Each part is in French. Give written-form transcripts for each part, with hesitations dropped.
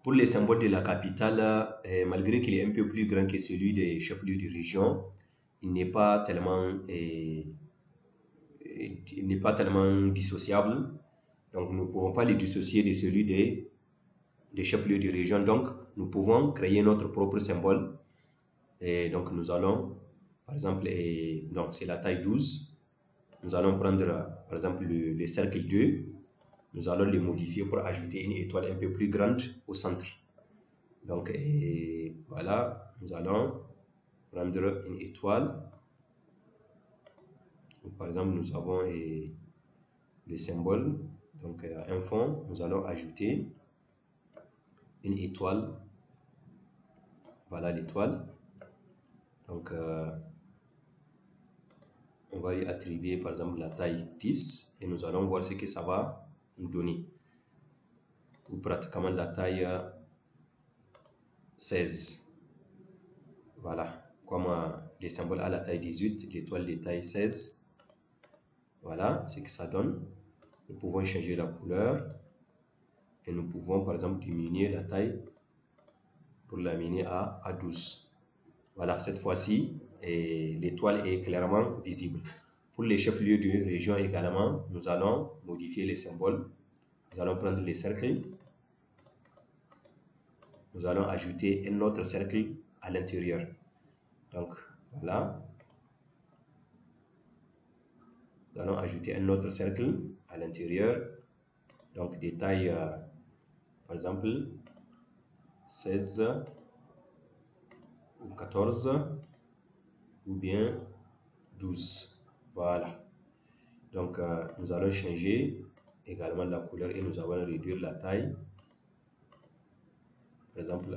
Pour les symboles de la capitale, malgré qu'il est un peu plus grand que celui des chefs-lieux de région, il n'est pas tellement dissociable. Donc, nous ne pouvons pas les dissocier de celui des chefs-lieux de région. Donc, nous pouvons créer notre propre symbole. Et donc, nous allons, par exemple, donc c'est la taille 12. Nous allons prendre, par exemple, le cercle 2. Nous allons le modifier pour ajouter une étoile un peu plus grande au centre. Donc, voilà, nous allons prendre une étoile. Donc, par exemple, nous avons le symbole. Donc, un fond, nous allons ajouter une étoile. Voilà l'étoile. Donc, on va lui attribuer par exemple la taille 10 et nous allons voir ce que ça va nous donner. Ou pratiquement la taille 16. Voilà, comme les symboles à la taille 18, l'étoile de taille 16. Voilà ce que ça donne. Nous pouvons changer la couleur et nous pouvons par exemple diminuer la taille pour l'amener à 12. Voilà, cette fois-ci, l'étoile est clairement visible. Pour les chefs-lieux de région également, nous allons modifier les symboles. Nous allons prendre les cercles. Nous allons ajouter un autre cercle à l'intérieur. Donc, voilà. Nous allons ajouter un autre cercle à l'intérieur. Donc, des tailles, par exemple, 16 ou 14 ou bien 12. Voilà. Donc, nous allons changer également la couleur et nous allons réduire la taille. Par exemple,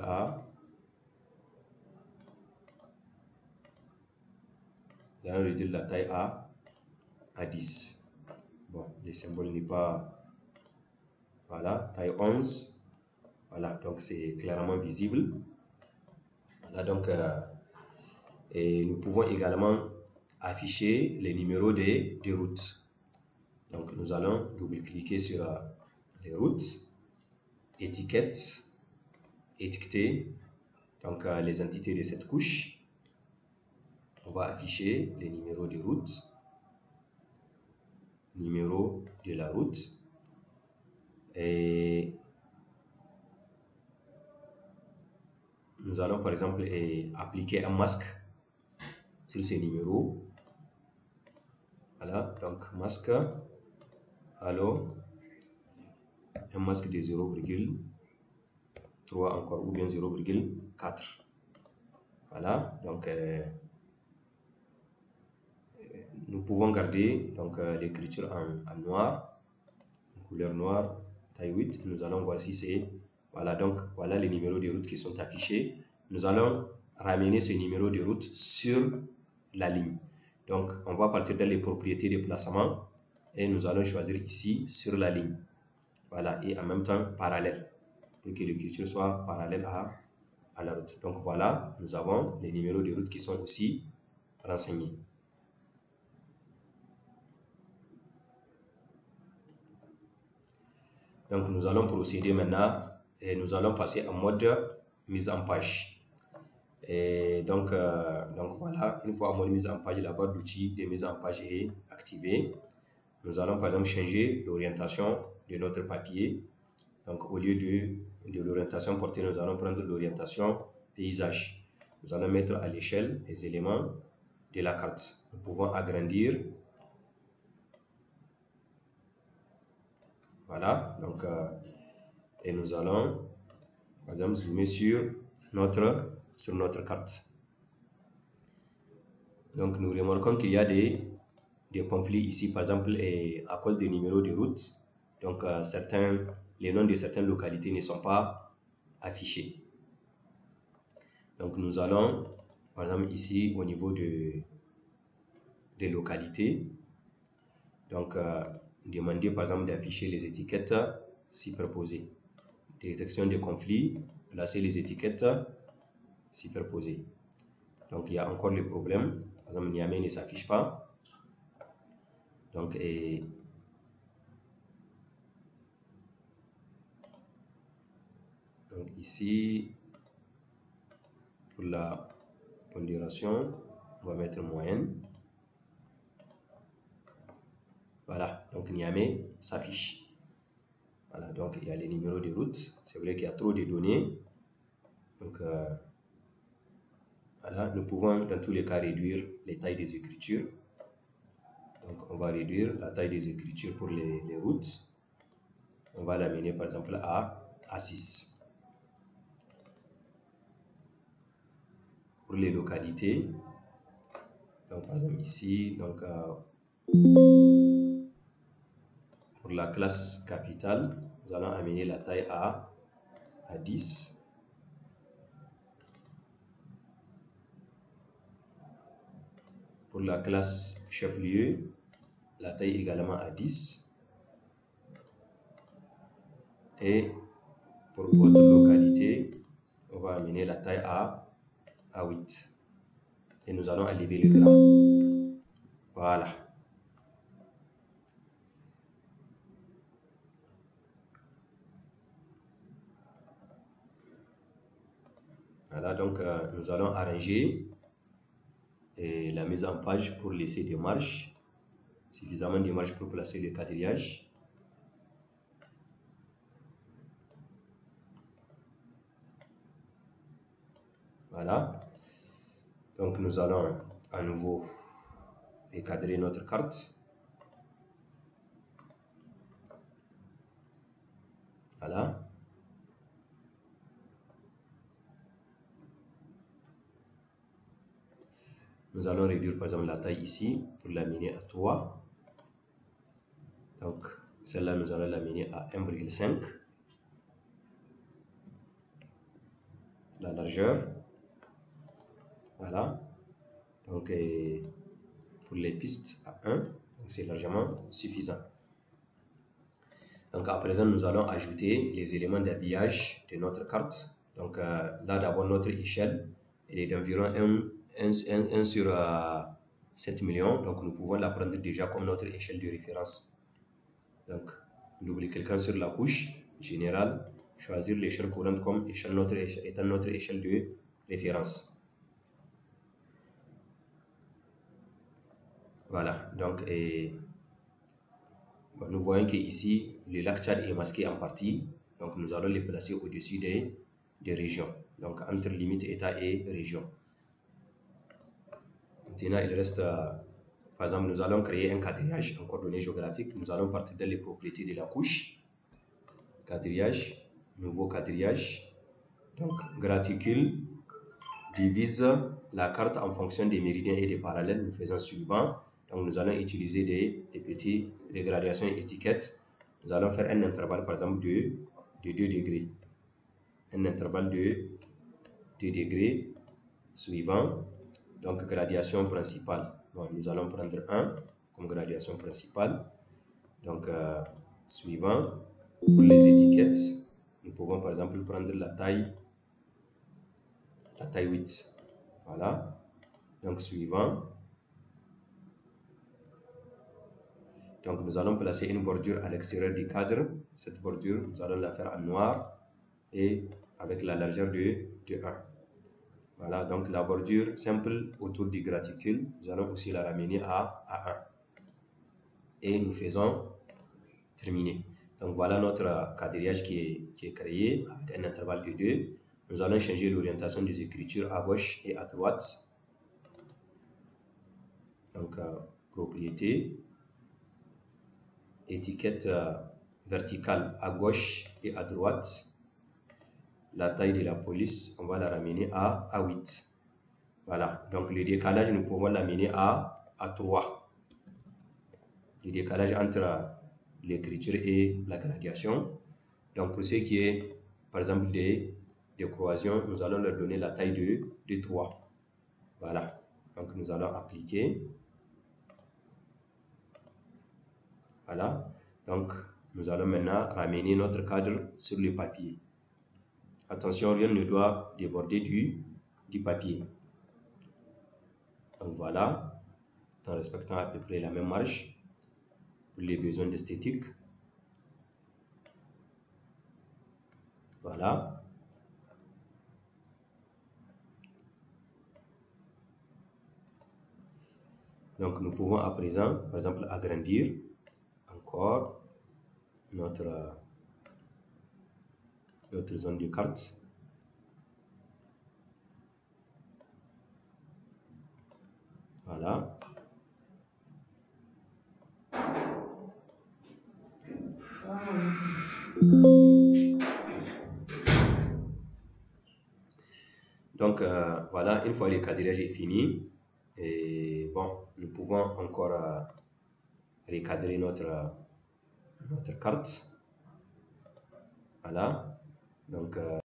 nous allons réduire la taille à 10. Bon, le symbole n'est pas... Voilà, taille 11. Voilà, donc c'est clairement visible. Voilà, donc, et nous pouvons également afficher les numéros des routes. Donc, nous allons double-cliquer sur les routes, étiquettes, étiqueter, donc les entités de cette couche. On va afficher les numéros de route, numéro de la route, et nous allons par exemple appliquer un masque sur ces numéros. Voilà, donc masque, alors un masque de 0,3 encore ou bien 0,4. Voilà, donc nous pouvons garder donc l'écriture en noir, en couleur noire, taille 8. Nous allons voir si c'est... Voilà, donc voilà les numéros de route qui sont affichés. Nous allons ramener ces numéros de route sur la ligne. Donc, on va partir dans les propriétés de placement et nous allons choisir ici sur la ligne. Voilà, et en même temps parallèle, pour que l'écriture soit parallèle à la route. Donc voilà, nous avons les numéros de route qui sont aussi renseignés. Donc nous allons procéder maintenant et nous allons passer en mode mise en page. Et donc voilà, une fois en mode mise en page, la barre d'outils de mise en page est activée. Nous allons par exemple changer l'orientation de notre papier. Donc au lieu de l'orientation portée, nous allons prendre l'orientation paysage. Nous allons mettre à l'échelle les éléments de la carte. Nous pouvons agrandir. Voilà, donc et nous allons par exemple zoomer sur notre carte. Donc nous remarquons qu'il y a des conflits ici, par exemple à cause des numéros de route. Donc les noms de certaines localités ne sont pas affichés. Donc nous allons par exemple ici au niveau des localités, donc demander par exemple d'afficher les étiquettes superposées. Détection des conflits, placer les étiquettes superposées. Donc il y a encore le problème, par exemple Niamey ne s'affiche pas. Donc Donc ici, pour la pondération, on va mettre moyenne. Voilà, donc Niamey s'affiche. Voilà, donc il y a les numéros de route. C'est vrai qu'il y a trop de données. Donc voilà, nous pouvons dans tous les cas réduire les tailles des écritures. Donc on va réduire la taille des écritures pour les routes. On va l'amener par exemple à 6. Pour les localités, donc par exemple ici, donc pour la classe capitale, nous allons amener la taille à 10. Pour la classe chef-lieu, la taille également à 10. Et pour autre localité, on va amener la taille à 8. Et nous allons enlever le gramme. Voilà. Voilà, donc nous allons arranger la mise en page pour laisser des marges, suffisamment de marges pour placer le quadrillage. Voilà. Donc nous allons à nouveau recadrer notre carte. Voilà. Nous allons réduire par exemple la taille ici pour l'amener à 3. Donc celle-là, nous allons l'amener à 1,5. La largeur. Voilà. Donc pour les pistes à 1, c'est largement suffisant. Donc à présent, nous allons ajouter les éléments d'habillage de notre carte. Donc là d'abord, notre échelle elle est d'environ 1 sur 7 millions. Donc nous pouvons la prendre déjà comme notre échelle de référence. Donc double-cliquant sur la couche générale, choisir l'échelle courante comme étant notre échelle de référence. Voilà, donc nous voyons qu'ici, le lac Tchad est masqué en partie. Donc nous allons les placer au-dessus des régions. Donc entre limite État et région. Maintenant, il reste, par exemple, nous allons créer un quadrillage en coordonnées géographiques. Nous allons partir dans les propriétés de la couche. Quadrillage, nouveau quadrillage. Donc graticule divise la carte en fonction des méridiens et des parallèles. Nous faisons suivant. Donc nous allons utiliser des gradations étiquettes. Nous allons faire un intervalle par exemple de 2 degrés. Un intervalle de 2 degrés suivant. Donc gradation principale. Bon, nous allons prendre 1 comme gradation principale. Donc suivant. Pour les étiquettes, nous pouvons par exemple prendre la taille 8. Voilà. Donc suivant. Donc nous allons placer une bordure à l'extérieur du cadre. Cette bordure, nous allons la faire en noir et avec la largeur de 1. Voilà, donc la bordure simple autour du graticule, nous allons aussi la ramener à 1. Et nous faisons terminer. Donc voilà notre quadrillage qui est créé avec un intervalle de 2. Nous allons changer l'orientation des écritures à gauche et à droite. Donc propriété. Étiquette verticale à gauche et à droite. La taille de la police, on va la ramener à 8. Voilà, donc le décalage, nous pouvons l'amener à 3. Le décalage entre l'écriture et la gradation. Donc pour ce qui est, par exemple, des croisillons, nous allons leur donner la taille de 3. Voilà, donc nous allons appliquer. Voilà, donc nous allons maintenant ramener notre cadre sur le papier. Attention, rien ne doit déborder du papier. Donc voilà, en respectant à peu près la même marge pour les besoins d'esthétique. Voilà, Donc, nous pouvons à présent, par exemple, agrandir encore notre zone de carte. Voilà. Donc, voilà, une fois le cadrage est fini, et bon, nous pouvons encore recadrer notre carte. Voilà. Donc,